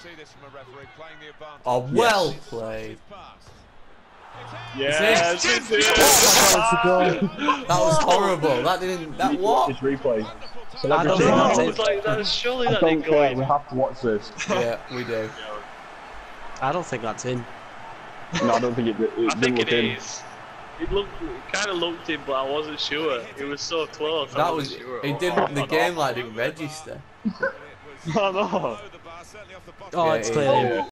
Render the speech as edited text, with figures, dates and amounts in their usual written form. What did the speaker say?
Oh, well played. Yes, it's it. That was horrible. That didn't. That what? It's replay. I don't think that's it. Surely that didn't go in. We have to watch this. Yeah, we do. I don't think that's in. No, I don't think it I think it is. It kind of looked in, but I wasn't sure. It was so close. That was. Sure. It didn't. The game like didn't register. No. Oh, it's clear.